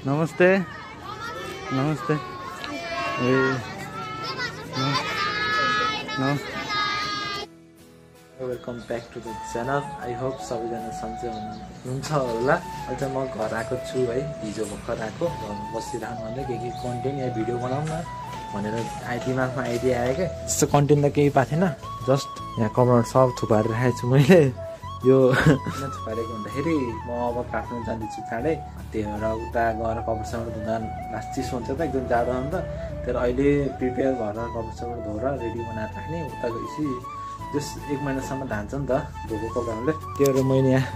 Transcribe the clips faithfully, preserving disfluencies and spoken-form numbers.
नमस्ते नमस्ते ए welcome back to the channel. I hope सबैजना सन्चै हुनुहुन्छ होला। अहिले चाहिँ म घर आएको छु है, हिजो भर्खर आएको। घरमा बसिरहनु भन्दै के के कन्टेन्ट या भिडियो बनाउन भनेर आइ दिमागमा आइडिया आयो क्या। त्यस्तो कन्टेन्ट त केही पाएको थिएन, जस्ट यहाँ कपडाहरू सब थुपारेर राखेको छु मैले। यो किन थुपारेको भन्दाखेरि म अब काठमाडौँ जाँदैछु चाँडै, त्यही भएर उता गएर कपडासँग धुँदा लास्ट चिसो हुन्छ त, एकदम जाडो हुन्छ। तर अहिले प्रिपेयर भएर कपडासँग धोएर रेडी बनाएर राख्ने, उता गएपछि जस एक महिनासम्म धान्छ नि त धोको कपडाहरूले। त्यो भएर मैले यहाँ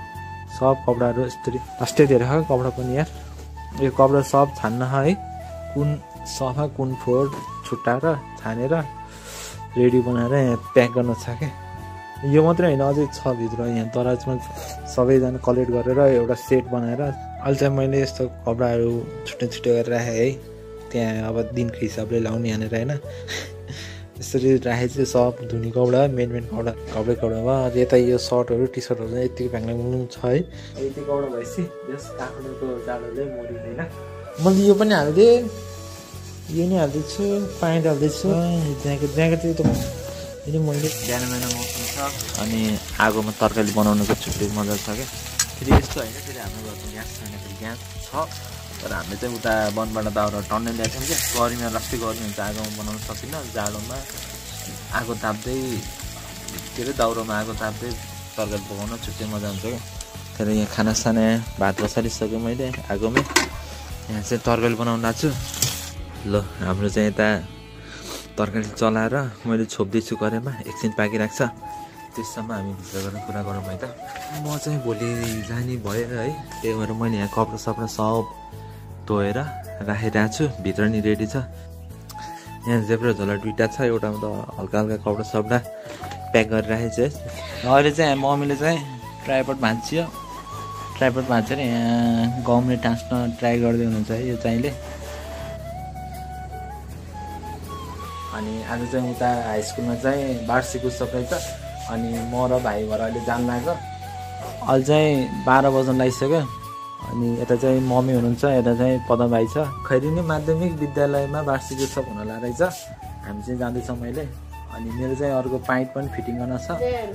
सब कपडाहरू यस्तरी लास्टै धेरै हो कपडा पनि यार। यो कपडा सब छान्न है, कुन सफा कुन फोहोर छुट्टाएर छानेर रेडी बनाएर यहाँ प्याक गर्न छ क्या। यो मात्रै होइन, अझै छ भित्र यहाँ दराजमा सबैजना कलेक्ट गरेर एउटा सेट बनाएर अहिले चाहिँ मैले यस्तो कपडाहरू छुट्टै छुट्टै गरेर राखेँ है। त्यहाँ अब दिनको हिसाबले लाउने यहाँनिर होइन, यसरी राखेको चाहिँ सब धुने कपडा मेन मेन कपडा कपडै कपडा भयो। यता यो सर्टहरू टी सर्टहरू चाहिँ यतिको फ्याङ्लाङ छ है। यति कपडा भएपछि यस काठमाडौँको जाडोले मरिँदैन। मैले यो पनि हालिदिएँ, यो नि हालिदिन्छु, प्यान्ट हालिदिन्छु, ज्याकेट ज्याकेट चाहिँ त फेरि मैले बिहान बिहान मौसम छ अनि आगोमा तरकारी बनाउनुको छुट्टै मजा छ क्या। फेरि यस्तो होइन, फेरि हाम्रो घरमा ग्यास छैन, फेरि ग्यास छ तर हामीले चाहिँ उता वनबाट दाउरा टन्नै ल्याएको थियौँ क्या। गर्मीमा रस्ती गर्मी हुन्छ, आगोमा बनाउनु सकिनँ। जाडोमा आगो ताप्दै के अरे दाउरामा आगो ताप्दै तरकारी पकाउन छुट्टै मजा हुन्छ क्या। तर यहाँ खानासाना भात बसालिसक्यो मैले आगोमै, यहाँ चाहिँ तरकारी बनाउनु लाग्छु। ल हाम्रो चाहिँ यता तरकारी चलाएर मैले छोप्दैछु कराईमा, एकछिन पाकिरहेको छ, त्यससम्म हामी भित्र गरेर कुरा गरौँ है त। म चाहिँ भोलि जाने भयो है, त्यही भएर मैले यहाँ कपडा सपडा सब धोएर राखिरहेको छु, भित्र नि रेडी छ। यहाँ जेब्रा झोला दुइटा छ, एउटामा त हल्का हल्का कपडा सपडा प्याक गरेर राखेको छु है। अहिले चाहिँ मम्मीले चाहिँ ट्राइपड भाँचियो, ट्राइपड भाँचेर यहाँ गहुँले टाँस्न ट्राई गर्दै हुनुहुन्छ है यो चाहिँले। अनि आज चाहिँ उता हाई स्कुलमा चाहिँ वार्षिक उत्सव रहेछ, अनि म र भाइ भएर अहिले जान लाग्यो। अहिले चाहिँ बाह्र बज्न लागिसक्यो। अनि यता चाहिँ मम्मी हुनुहुन्छ, यता चाहिँ पदम भाइ छ। खैरिनी माध्यमिक विद्यालयमा वार्षिक उत्सव हुन लागेको छ, हामी चाहिँ जाँदैछौँ मैले। अनि मेरो चाहिँ अर्को पाइप पनि फिटिङ गर्न छ।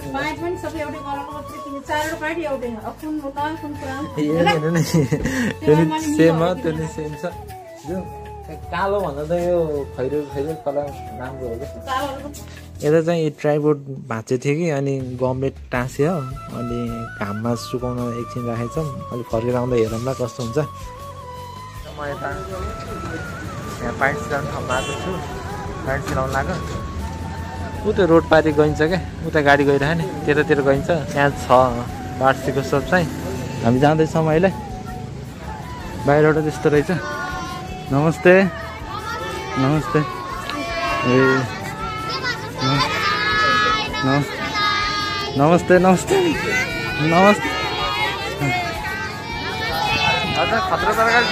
सेम हो, त्यो नि सेम छ। कालो भन्दा त यो खैरो खैरो कलर राम्रो हो क्या। यता चाहिँ ट्राइपोड भाँचेको थियो कि, अनि गमले टाँस्यो, अनि घाममा सुकाउन एकछिन राखेको छौँ। अलिक फर्केर आउँदा हेरौँला कस्तो हुन्छ। म यता यहाँ पाइप सिलाउनु ठाउँमा आएको छु, पाइप सिलाउनु लाग्यो। उता रोड पारि गइन्छ क्या, उता गाडी गइरह नि, त्यतातिर गइन्छ। यहाँ छ वार्षिक उत्सव चाहिँ, हामी जाँदैछौँ अहिले। बाहिरबाट त्यस्तो रहेछ। नमस्ते नमस्ते ए नमस्ते नमस्ते नमस्ते हजुर खतरा तरकारी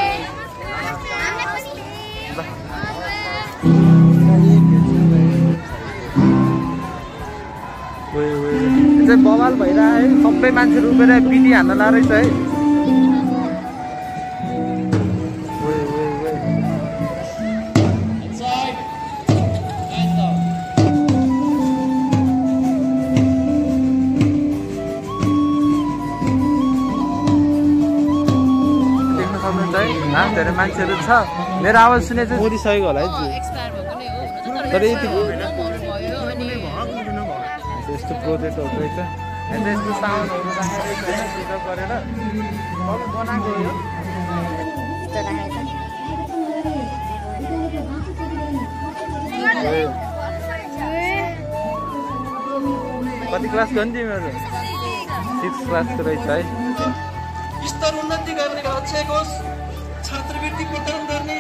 चाहिँ बवाल भइरहेको है, सबै मान्छेहरू उभिएर पिटी हान्न ला रहेछ है। धेरै मान्छेहरू छ। मेरो आवाज सुने चाहिँ मरिसकेको होला है, तर यति यस्तो प्रोजेक्टहरू रहेछ। यस्तो साउन्डहरू राखेर गरेर बनाएको हो। कति क्लास गयो नि तिमीहरू? सिक्स क्लासको रहेछ है। स्तर उन्नति गर्ने लक्ष्यको छात्रवृत्ति प्रदान गर्ने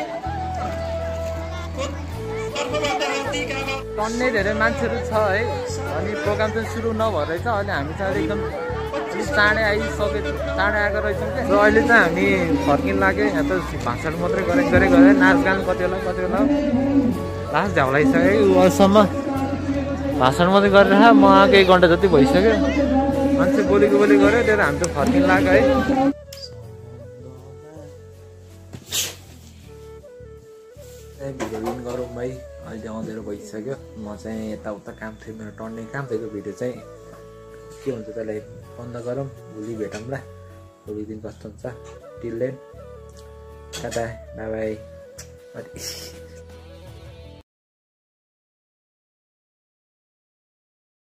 टन्नै धेरै मान्छेहरू छ है। अनि प्रोग्राम चाहिँ सुरु नभएर रहेछ, अहिले हामी चाहिँ एकदम अलिक चाँडै आइसके चाँडै आएको रहेछौँ क्या। र अहिले चाहिँ हामी फर्किन लाग्यो। यहाँ त भाषण मात्रै गरेको गरे गरे नाचगान कति होला कति होला लास्ट झ्याउलाइसक्यो। अहिलेसम्म भाषण मात्रै गरेर म आएको एक घन्टा जति भइसक्यो। मान्छे बोलेको बोली गऱ्यो, त्यही हामी त फर्किन लाग्यो है। भिडियो इन गरौँ भाइ अहिले अँधेरो भइसक्यो म चाहिँ यताउता काम थियो मेरो टन्ने काम थियो भिडियो चाहिँ के हुन्छ त्यसलाई बन्द गरौँ भोलि भेटौँला भोलि दिन कस्तो हुन्छ till then tata bye by